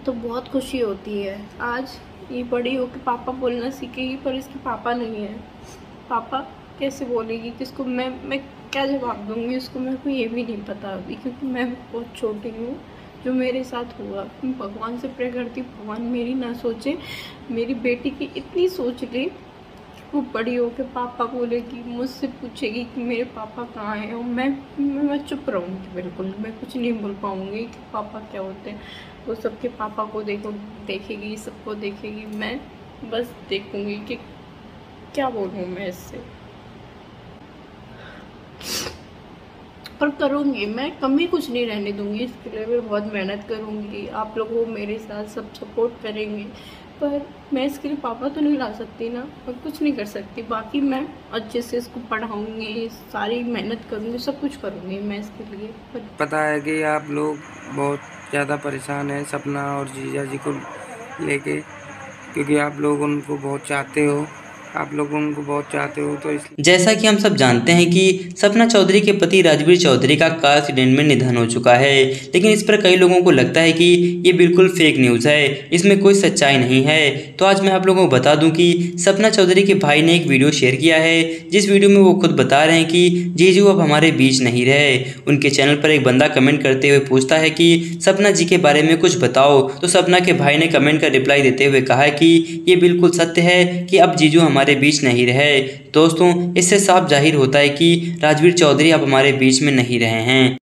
तो बहुत खुशी होती है। आज ये बड़ी हो के पापा बोलना सीखेगी, पर इसके पापा नहीं है। पापा कैसे बोलेगी, किसको मैं क्या जवाब दूँगी उसको, मेरे को ये भी नहीं पता अभी, क्योंकि मैं भी बहुत छोटी हूँ। जो मेरे साथ हुआ, मैं भगवान से प्रे करती हूँ भगवान मेरी ना सोचे, मेरी बेटी की इतनी सोच ले, वो बड़ी हो के पापा बोलेगी, मुझसे पूछेगी कि मेरे पापा कहाँ हैं, और मैं चुप रहूँगी, बिल्कुल मैं कुछ नहीं बोल पाऊँगी कि पापा क्या होते हैं। वो सबके पापा को देखेगी, सबको देखेगी, मैं बस देखूँगी कि क्या बोलूँ मैं इससे। पर करूँगी, मैं कमी कुछ नहीं रहने दूँगी, इसके लिए मैं बहुत मेहनत करूँगी। आप लोग वो मेरे साथ सब सपोर्ट करेंगे, पर मैं इसके लिए पापा तो नहीं ला सकती ना, मैं कुछ नहीं कर सकती। बाकी मैं अच्छे से इसको पढ़ाऊँगी, सारी मेहनत करूँगी, सब कुछ करूँगी मैं इसके लिए। पता है कि आप लोग बहुत ज़्यादा परेशान हैं सपना और जीजा जी को लेके, क्योंकि आप लोग उनको बहुत चाहते हो, तो इसलिए जैसा कि हम सब जानते हैं कि सपना चौधरी के पति राजवीर चौधरी का कार एक्सीडेंट में निधन हो चुका है, लेकिन इस पर कई लोगों को लगता है कि ये बिल्कुल फेक न्यूज़ है, इसमें कोई सच्चाई नहीं है। तो आज मैं आप लोगों को बता दूं कि सपना चौधरी के भाई ने एक वीडियो शेयर किया है, जिस वीडियो में वो खुद बता रहे हैं कि जीजू अब हमारे बीच नहीं रहे। उनके चैनल पर एक बंदा कमेंट करते हुए पूछता है कि सपना जी के बारे में कुछ बताओ, तो सपना के भाई ने कमेंट का रिप्लाई देते हुए कहा है कि ये बिल्कुल सत्य है कि अब जीजू हमारे बीच नहीं रहे। दोस्तों, इससे साफ जाहिर होता है कि राजवीर चौधरी अब हमारे बीच में नहीं रहे हैं।